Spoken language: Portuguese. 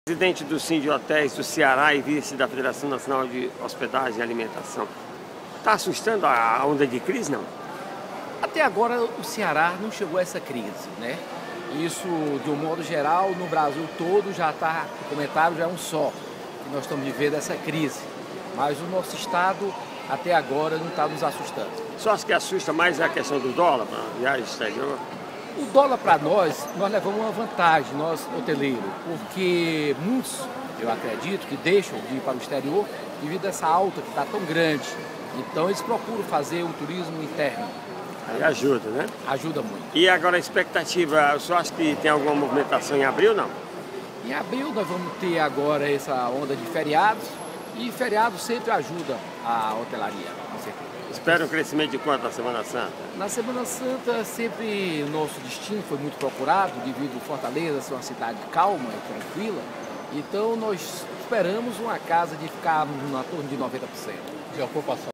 Presidente do Sindicato de Hotéis do Ceará e vice da Federação Nacional de Hospedagem e Alimentação. Está assustando a onda de crise, não? Até agora o Ceará não chegou a essa crise, né? Isso, de um modo geral, no Brasil todo já está, o comentário já é um só, que nós estamos vivendo essa crise. Mas o nosso estado, até agora, não está nos assustando. Só acho que assusta mais a questão do dólar para viagem exterior. O dólar para nós levamos uma vantagem, nós hoteleiros, porque muitos, eu acredito, que deixam de ir para o exterior devido a essa alta que está tão grande. Então eles procuram fazer um turismo interno. Aí ajuda, né? Ajuda muito. E agora a expectativa, o senhor acha que tem alguma movimentação em abril, não? Em abril nós vamos ter agora essa onda de feriados, e feriado sempre ajuda a hotelaria, com certeza. Espera um crescimento de quanto na Semana Santa? Na Semana Santa, sempre o nosso destino foi muito procurado, devido a Fortaleza ser uma cidade calma e tranquila. Então, nós esperamos uma casa de ficar na torre de 90%. De ocupação.